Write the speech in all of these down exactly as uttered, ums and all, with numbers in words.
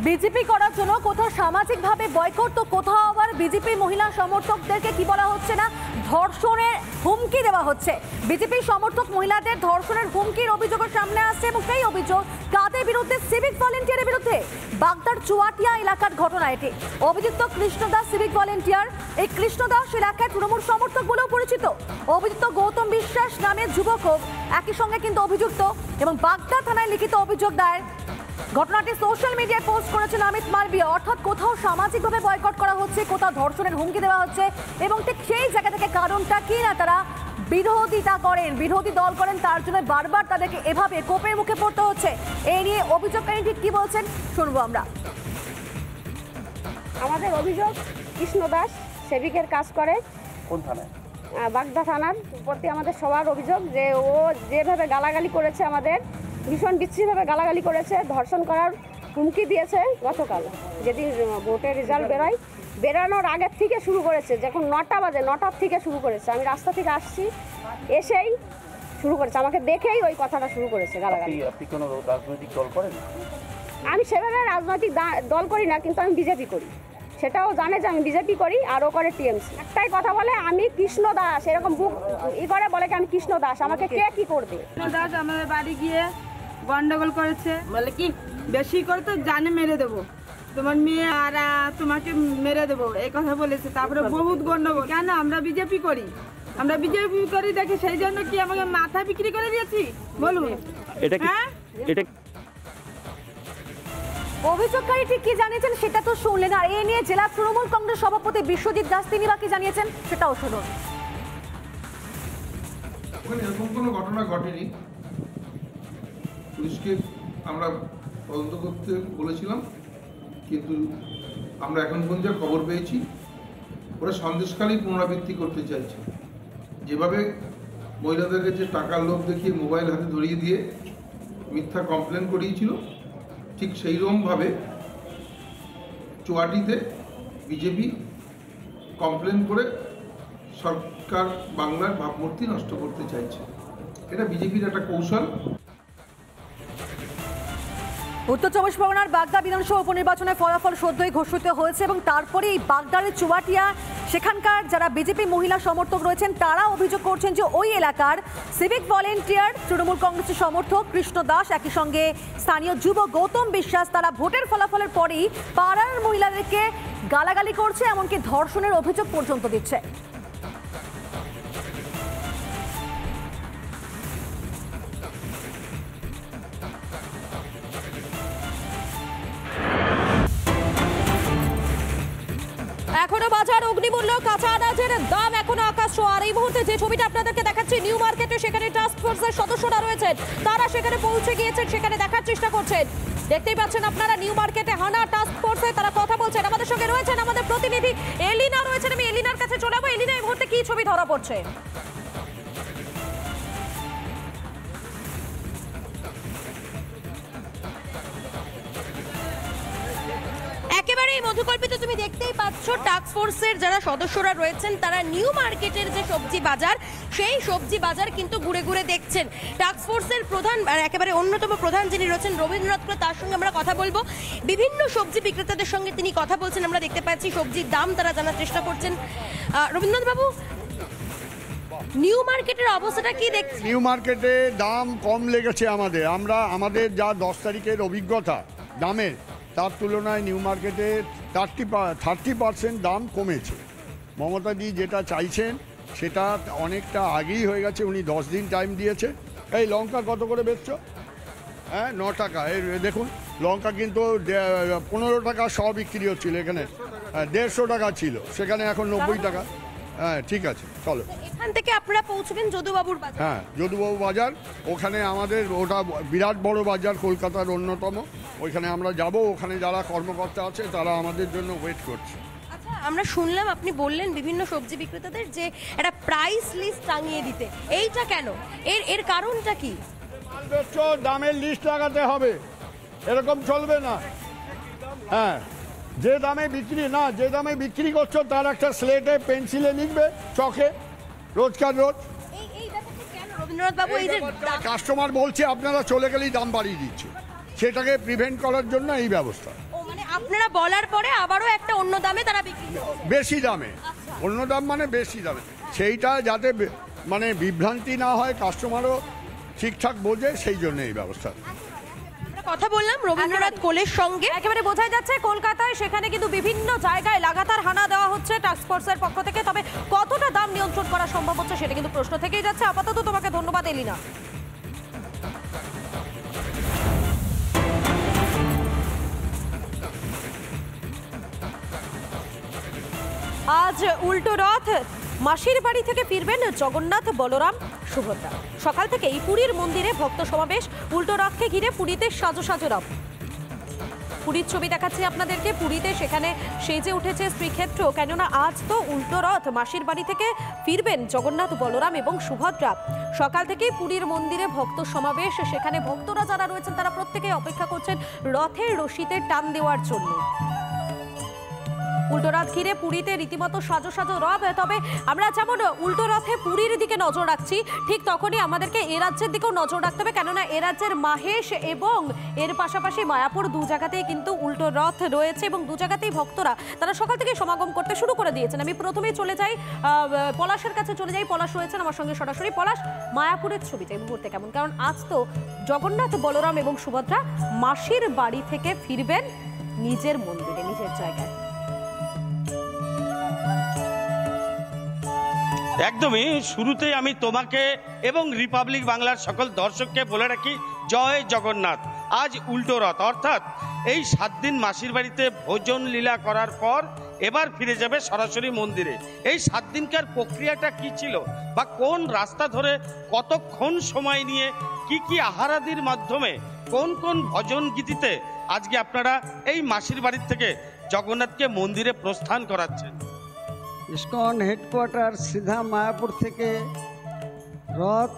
BJP করার জন্য কোথাও সামাজিকভাবে বয়কট, তো কোথাও আবার বিজেপি মহিলা সমর্থকদেরকে কি বলা হচ্ছে না ধর্ষণের হুমকি দেওয়া হচ্ছে। বিজেপি সমর্থক মহিলাদের ধর্ষণের হুমকির অভিযোগের সামনে আসছে এবং সেই অভিযোগ কাদের বিরুদ্ধে? সিভিক ভলেন্টিয়ারের বিরুদ্ধে। বাগদার চুয়াটিয়া এলাকার ঘটনা এটি। অভিযুক্ত কৃষ্ণদাস সিভিক ভলেন্টিয়ার। এই কৃষ্ণদাস এলাকায় তৃণমূল সমর্থক বলেও পরিচিত। অভিযুক্ত গৌতম বিশ্বাস নামের যুবকও একই সঙ্গে কিন্তু অভিযুক্ত এবং বাগদা থানায় লিখিত অভিযোগ দায়ের। ঘটনাটি সোশ্যাল মিডিয়ায় পোস্ট করেছেন অমিত মালবিয়া। অর্থাৎ কোথাও সামাজিকভাবে বয়কট করা হচ্ছে, কোথাও ধর্ষণের হুমকি দেওয়া হচ্ছে এবং ঠিক সেই জায়গা থেকে কারণটা কি না তারা বিরোধিতা করেন, বিরোধী দল করেন, তার জন্য বারবার তাদেরকে এভাবে কোপের মুখে পড়তে হচ্ছে। এই নিয়ে অভিযোগকারী ঠিক কি বলছেন শুনবো আমরা। আমাদের অভিযোগ কৃষ্ণ দাস সেবিকের কাজ করে কোন থানায়? বাগদা থানার প্রতি আমাদের সবার অভিযোগ যে ও যেভাবে গালাগালি করেছে, আমাদের ভীষণ বিচ্ছিরিভাবে গালাগালি করেছে, ধর্ষণ করার হুমকি দিয়েছে। গতকাল যেদিন ভোটের রেজাল্ট বেরোয়, বেরোনোর আগের থেকে শুরু করেছে, যখন নটা বাজে নটার থেকে শুরু করেছে। আমি রাস্তা থেকে আসছি, এসেই শুরু করেছে, আমাকে দেখেই ওই কথাটা শুরু করেছে গালাগালি। আপনি কোনো রাজনৈতিক দল করেন? আমি সেভাবে রাজনৈতিক দল করি না, কিন্তু আমি বিজেপি করি, সেটাও জানে যে আমি বিজেপি করি, আরও করে টিএমসি। একটাই কথা বলে আমি কৃষ্ণ দাস, এরকম বুক ই করে বলে কি আমি কৃষ্ণ দাস, আমাকে কে কি করবে? কৃষ্ণ দাস আমাদের বাড়ি গিয়ে গন্ডগোল করেছে, বলে কি বেশি করে তো জানে মেরে দেবো, তোমার মেয়ে আর তোমাকে মেরে দেবো, এই কথা বলেছে। তারপরে বহুত গন্ডগোল। কেন? আমরা বিজেপি করি, আমরা বিজেপি করি দেখে সেই জন্য কি আমাকে মাথা বিক্রি করে দিয়েছি বলুন? এটা কি এটা অভিযোগকারী ঠিক কি জানিয়েছেন সেটা তো শুনলেন, আর এ নিয়ে জেলা তৃণমূল কংগ্রেস সভাপতি বিশ্বজিৎ দাস তিনি বা কি জানিয়েছেন সেটাও শুনুন। ওখানে এরকম কোনো ঘটনা ঘটেনি। পুলিশকে আমরা তদন্ত করতে বলেছিলাম, কিন্তু আমরা এখন পর্যন্ত খবর পেয়েছি ওরা সন্দেশখালী পুনরাবৃত্তি করতে চাইছে। যেভাবে মহিলাদেরকে যে টাকার লোভ দেখিয়ে মোবাইল হাতে ধরিয়ে দিয়ে মিথ্যা কমপ্লেন করিয়েছিল, ঠিক সেই রকমভাবে চুয়াটিতে বিজেপি কমপ্লেন করে সরকার বাংলার ভাবমূর্তি নষ্ট করতে চাইছে। এটা বিজেপির একটা কৌশল। উত্তর চব্বিশ পরগনার বাগদা বিধানসভা উপনির্বাচনের ফলাফল সদ্যই ঘোষিত হয়েছে এবং তারপরে এই বাগদারের চুয়াটিয়া সেখানকার যারা বিজেপি মহিলা সমর্থক রয়েছেন তারা অভিযোগ করছেন যে ওই এলাকার সিভিক ভলেন্টিয়ার তৃণমূল কংগ্রেসের সমর্থক কৃষ্ণ দাস, একই সঙ্গে স্থানীয় যুবক গৌতম বিশ্বাস তারা ভোটের ফলাফলের পরেই পাড়ার মহিলাদেরকে গালাগালি করছে, এমনকি ধর্ষণের অভিযোগ পর্যন্ত দিচ্ছে। এখনো বাজার অগ্নিমূল্য, কাঁচা আনাজের দাম এখনো আকাশ ছোঁয়া। আর এই মুহূর্তে যে ছবিটা আপনাদেরকে দেখাচ্ছি নিউ মার্কেটে, সেখানে টাস্ক ফোর্সের সদস্যরা রয়েছেন, তারা সেখানে পৌঁছে গিয়েছেন, সেখানে দেখার চেষ্টা করছেন। দেখতেই পাচ্ছেন আপনারা নিউ মার্কেটে হানা টাস্ক ফোর্সে তারা কথা বলছেন। আমাদের সঙ্গে রয়েছেন আমাদের প্রতিনিধি এলিনা রয়েছেন, আমি এলিনার কাছে চলে যাবো। এলিনা, এই মুহূর্তে কি ছবি ধরা পড়ছে? একেবারে মধুকল্পিত, তুমি দেখতেই পাচ্ছ টাস্ক ফোর্সের যারা সদস্যরা রয়েছেন তারা নিউ মার্কেটের যে সবজি বাজার, সেই সবজি বাজার কিন্তু ঘুরে ঘুরে দেখছেন। টাস্ক ফোর্সের প্রধান আর একেবারে অন্যতম প্রধান যিনি রয়েছেন রবীন্দ্রনাথ, তার সঙ্গে আমরা কথা বলবো। বিভিন্ন সবজি বিক্রেতাদের সঙ্গে তিনি কথা বলছেন, আমরা দেখতে পাচ্ছি সবজির দাম তারা জানার চেষ্টা করছেন। রবীন্দ্রনাথ বাবু, নিউ মার্কেটের অবস্থাটা কি দেখছেন? নিউ মার্কেটে দাম কম লেগেছে আমাদের, আমরা আমাদের যা দশ তারিখের অভিজ্ঞতা দামের, তার তুলনায় নিউ মার্কেটে থার্টি থার্টি পার্সেন্ট দাম কমেছে। মমতাজি যেটা চাইছেন সেটা অনেকটা আগেই হয়ে গেছে, উনি দশ দিন টাইম দিয়েছে। এই লঙ্কা কত করে বেচছ? হ্যাঁ, ন টাকা। এই দেখুন লঙ্কা কিন্তু পনেরো টাকা শ বিক্রি হচ্ছিল, এখানে দেড়শো টাকা ছিল, সেখানে এখন নব্বই টাকা। হ্যাঁ ঠিক আছে, চলো। এখান থেকে আপনারা পৌঁছবেন যদুবাবুর বাজার? হ্যাঁ, যদুবাবু বাজার, ওখানে আমাদের ওটা বিরাট বড় বাজার, কলকাতার অন্যতম। ওইখানে আমরা যাব, ওখানে যারা কর্মকর্তা আছে তারা আমাদের জন্য ওয়েট করছে। আচ্ছা, আমরা শুনলাম আপনি বললেন বিভিন্ন সবজি বিক্রেতাদের যে একটা প্রাইস লিস্ট টাঙিয়ে দিতে, এইটা কেন? এর এর কারণটা কি? মাল বেচছো, দামের লিস্ট লাগাতে হবে, এরকম চলবে না। হ্যাঁ, যে দামে বিক্রি না যে দামে বিক্রি করছো তার একটা স্লেটে পেন্সিলে লিখবে, চকে, রোজকার রোজ। এই এই ব্যাপারটা কেন রবীন্দ্রনাথ বাবু? এই যে কাস্টমার বলছে আপনারা চলে গেলেই দাম বাড়িয়ে দিচ্ছে, সেটাকে প্রিভেন্ট করার জন্য এই ব্যবস্থা। ও মানে আপনারা বলার পরে আবারও একটা অন্য দামে তারা বিক্রি করছে। বেশি দামে, অন্য দাম মানে বেশি দামে, সেইটা যাতে বে- মানে বিভ্রান্তি না হয়, কাস্টমারও ঠিকঠাক বোঝে, সেই জন্য এই ব্যবস্থা। আমরা কথা বললাম রবীন্দ্রনাথ কোলের সঙ্গে। একেবারে বোঝাই যাচ্ছে কলকাতায় সেখানে কিন্তু বিভিন্ন জায়গায় লাগাতার হানা দেওয়া হচ্ছে টাস্কফোর্সের পক্ষ থেকে, তবে কতটা দাম নিয়ন্ত্রণ করা সম্ভব হচ্ছে সেটা কিন্তু প্রশ্ন থেকেই যাচ্ছে। আপাতত তোমাকে ধন্যবাদ এলিনা। আজ উল্টো রথ, মাসির বাড়ি থেকে ফিরবেন জগন্নাথ, বলরাম, সুভদ্রা। সকাল থেকেই পুরীর মন্দিরে ভক্ত সমাবেশ, উল্টো রথকে ঘিরে পুরীতে সাজো সাজো রথ। পুরীর ছবি দেখাচ্ছি আপনাদেরকে, পুরীতে সেখানে সেজে উঠেছে শ্রীক্ষেত্র, কেননা আজ তো উল্টো রথ, মাসির বাড়ি থেকে ফিরবেন জগন্নাথ, বলরাম এবং সুভদ্রা। সকাল থেকেই পুরীর মন্দিরে ভক্ত সমাবেশ, সেখানে ভক্তরা যারা রয়েছেন তারা প্রত্যেকেই অপেক্ষা করছেন রথের রশিতে টান দেওয়ার জন্য। উল্টো রথ ঘিরে পুরীতে রীতিমতো সাজো সাজো রথ। তবে আমরা যেমন উল্টো রথে পুরীর দিকে নজর রাখছি, ঠিক তখনই আমাদেরকে এ রাজ্যের দিকেও নজর রাখতে হবে, কেননা এ রাজ্যের মাহেশ এবং এর পাশাপাশি মায়াপুর দু জায়গাতেই কিন্তু উল্টো রথ রয়েছে এবং দু জায়গাতেই ভক্তরা তারা সকাল থেকে সমাগম করতে শুরু করে দিয়েছেন। আমি প্রথমেই চলে যাই পলাশের কাছে, চলে যাই। পলাশ রয়েছেন আমার সঙ্গে সরাসরি। পলাশ, মায়াপুরের ছবিটা এই মুহূর্তে কেমন? কারণ আজ তো জগন্নাথ, বলরাম এবং সুভদ্রা মাসির বাড়ি থেকে ফিরবেন নিজের মন্দিরে, নিজের জায়গায়। একদমই শুরুতেই আমি তোমাকে এবং রিপাবলিক বাংলার সকল দর্শককে বলে রাখি, জয় জগন্নাথ। আজ উল্টো রথ, অর্থাৎ এই সাত দিন মাসির বাড়িতে ভোজন লীলা করার পর এবার ফিরে যাবে সরাসরি মন্দিরে। এই সাত দিনকার প্রক্রিয়াটা কি ছিল বা কোন রাস্তা ধরে কতক্ষণ সময় নিয়ে কি কি আহারাদির মাধ্যমে কোন কোন ভজন গীতিতে আজকে আপনারা এই মাসির বাড়ির থেকে জগন্নাথকে মন্দিরে প্রস্থান করাচ্ছেন? ইসকন হেডকোয়ার্টার সিধা মায়াপুর থেকে রথ,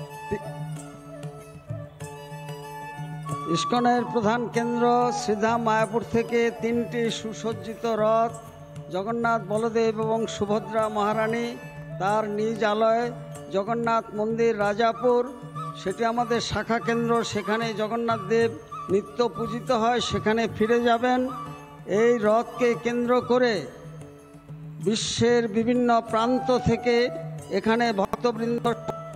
ইসকনের প্রধান কেন্দ্র সিধা মায়াপুর থেকে তিনটি সুসজ্জিত রথ, জগন্নাথ, বলদেব এবং সুভদ্রা মহারানী তার নিজ আলয় জগন্নাথ মন্দির রাজাপুর, সেটি আমাদের শাখা কেন্দ্র, সেখানে জগন্নাথ দেব নিত্য পূজিত হয়, সেখানে ফিরে যাবেন। এই রথকে কেন্দ্র করে বিশ্বের বিভিন্ন প্রান্ত থেকে এখানে ভক্তবৃন্দ,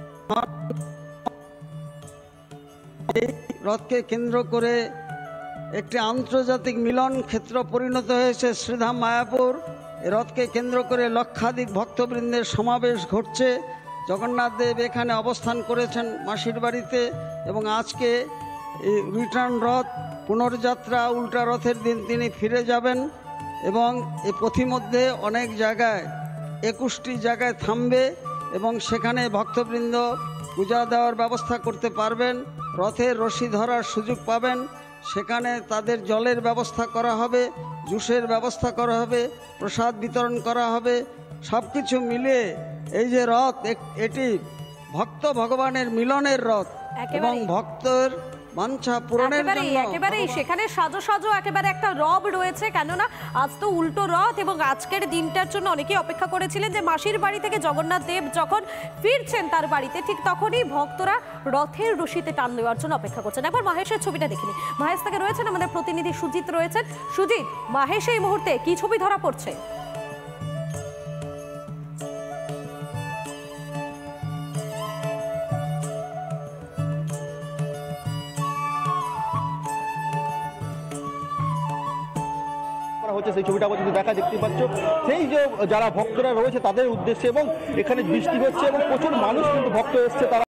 এই রথকে কেন্দ্র করে একটি আন্তর্জাতিক মিলন ক্ষেত্র পরিণত হয়েছে শ্রীধাম মায়াপুর। এই রথকে কেন্দ্র করে লক্ষাধিক ভক্তবৃন্দের সমাবেশ ঘটছে। জগন্নাথ দেব এখানে অবস্থান করেছেন মাসির বাড়িতে এবং আজকে এই রিটার্ন রথ, পুনর্যাত্রা, উল্টা রথের দিন তিনি ফিরে যাবেন এবং এই পথিমধ্যে অনেক জায়গায় একুশটি জায়গায় থামবে এবং সেখানে ভক্তবৃন্দ পূজা দেওয়ার ব্যবস্থা করতে পারবেন, রথের রশি ধরার সুযোগ পাবেন। সেখানে তাদের জলের ব্যবস্থা করা হবে, জুসের ব্যবস্থা করা হবে, প্রসাদ বিতরণ করা হবে। সব কিছু মিলিয়ে এই যে রথ, এটি ভক্ত ভগবানের মিলনের রথ এবং ভক্তের বাঞ্ছা পূরণের জন্য একেবারেই সেখানে সাজো সাজো একেবারে একটা রব রয়েছে, কেননা আজ তো উল্টো রথ এবং আজকের দিনটার জন্য অনেকেই অপেক্ষা করেছিলেন যে মাসির বাড়ি থেকে জগন্নাথ দেব যখন ফিরছেন তার বাড়িতে, ঠিক তখনই ভক্তরা রথের রশিতে টান দেওয়ার জন্য অপেক্ষা করছেন। একবার মাহেশের ছবিটা দেখিনি। মাহেশ থেকে রয়েছেন আমাদের প্রতিনিধি সুজিত রয়েছেন। সুজিত, মাহেশ এই মুহূর্তে কি ছবি ধরা পড়ছে? হচ্ছে সেই ছবিটা যদি দেখা দেখতে পাচ্ছ, সেই যে যারা ভক্তরা রয়েছে তাদের উদ্দেশ্যে, এবং এখানে বৃষ্টি হচ্ছে এবং প্রচুর মানুষ কিন্তু ভক্ত এসছে, তারা